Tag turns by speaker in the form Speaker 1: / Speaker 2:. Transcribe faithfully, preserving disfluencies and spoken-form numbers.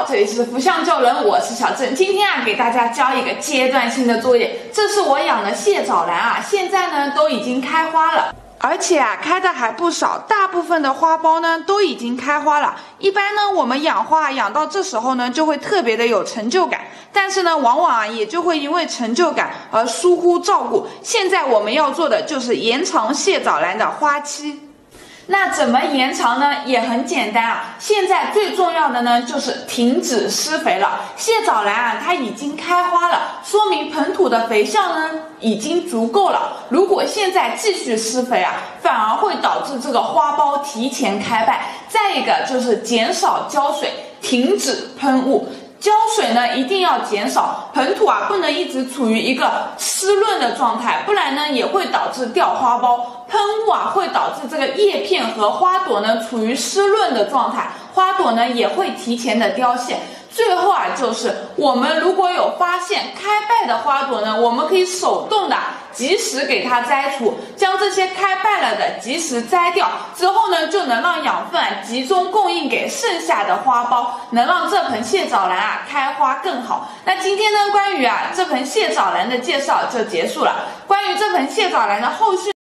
Speaker 1: 这里是福相救人，我是小郑。今天啊，给大家教一个阶段性的作业。这是我养的蟹藻兰啊，现在呢都已经开花了，而且啊开的还不少，大部分的花苞呢都已经开花了。一般呢我们养花养到这时候呢就会特别的有成就感，但是呢往往啊也就会因为成就感而疏忽照顾。现在我们要做的就是延长蟹藻兰的花期。那怎么延长呢？也很简单啊。现在最重要的呢，就是停止施肥了。蟹藻兰啊，它已经开花了，说明盆土的肥效呢已经足够了。如果现在继续施肥啊，反而会导致这个花苞提前开败。再一个就是减少浇水，停止喷雾。浇水呢一定要减少，盆土啊不能一直处于一个湿润的状态，不然呢也会导致掉花苞。喷雾啊会导致这个叶片和花朵呢处于湿润的状态，花朵呢也会提前的凋谢。最后啊就是我们如果有发现开败的花朵呢，我们可以手动的及时给它摘除，将这些开败了的及时摘掉之后呢，就能让养分集中供应给剩下的花苞，能让这盆蟹藻兰啊开花更好。那今天呢关于啊这盆蟹藻兰的介绍就结束了，关于这盆蟹藻兰的后续